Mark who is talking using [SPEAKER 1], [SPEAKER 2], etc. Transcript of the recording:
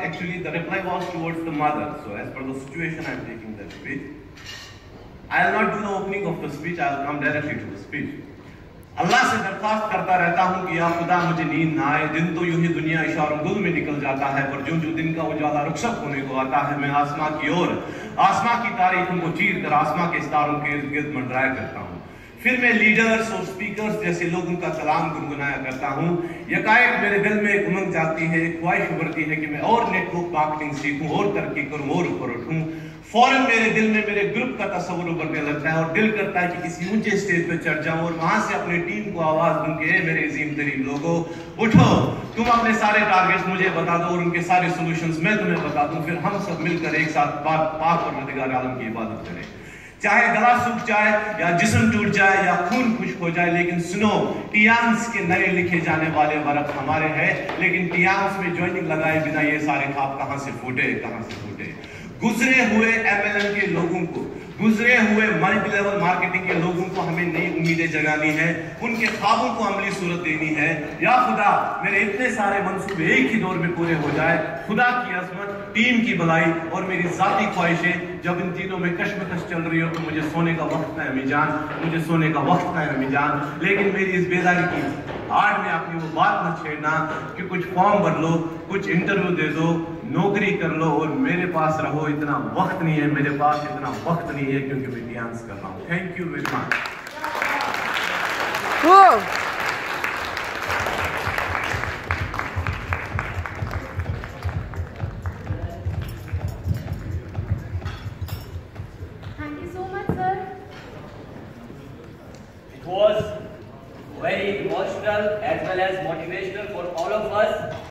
[SPEAKER 1] actually the reply was towards the mother. So as per the situation, I am taking that speech. I will not do the opening of the speech. I will come directly to the speech. अल्लाह से दरख्वास्त करता रहता हूँ कि या खुदा मुझे नींद ना आए। दिन तो यूं ही दुनिया इशारों गुल में निकल जाता है, पर जो जो दिन का उजाला रुखसत होने को आता है, मैं आसमां की ओर, आसमां की तारीखों को चीर कर आसमां के सितारों के इर्द गिर्द मंडराया करता हूँ। फिर मैं लीडर्स और स्पीकर्स जैसे लोगों का कलाम गुनगुनाया करता हूँ। यकायक मेरे दिल में एक उमंग जाती है, एक ख्वाहिश उभरती है कि मैं और नेटवर्क मार्केटिंग सीखूं और तरक्की करूं और ऊपर उठूं। फौरन मेरे दिल में मेरे ग्रुप का तस्वुर उभरने लगता है और दिल करता है कि किसी ऊंचे स्टेज पे चढ़ जाऊं और वहां से अपनी टीम को आवाज दूं कि मेरे अजीम तरीन लोगों, उठो, तुम अपने सारे टारगेट्स मुझे बता दो और उनके सारे सॉल्यूशंस मैं तुम्हें बता दूं। फिर हम सब मिलकर एक साथ पाक परवरदिगार आलम की इबादत करें। चाहे गला सूख जाए या जिस्म टूट जाए या खून खुश्क हो जाए, लेकिन सुनो, टियांस के नए लिखे जाने वाले वर्क हमारे हैं, लेकिन टियांस में ज्वाइनिंग लगाए बिना ये सारे ख्वाब कहां से फूटे, कहां से फूटे। गुजरे हुए एमएलएम के लोगों को, गुजरे हुए मल्टी लेवल मार्केटिंग के लोगों को हमें नई उम्मीदें जगानी है, उनके ख्वाबों को अमली सूरत देनी है। या खुदा, मेरे इतने सारे मंसूबे एक ही दौर में पूरे हो जाए। खुदा की अजमत, टीम की भलाई और मेरी जाती ख्वाहिशें जब इन तीनों में कश्मकश चल रही हो तो मुझे सोने का वक्त है अम्मी जान, मुझे सोने का वक्त है अम्मी जान। लेकिन मेरी इस बेदारी की आड़ में अपनी वो बात न छेड़ना कि कुछ फॉर्म भर लो, कुछ इंटरव्यू दे दो, नौकरी कर लो और मेरे पास रहो। इतना वक्त नहीं है, मेरे पास इतना वक्त नहीं है, क्योंकि मैं डांस कर रहा हूँ। Thank you very much.
[SPEAKER 2] Thank you so much, sir.
[SPEAKER 3] It was very emotional as well as motivational.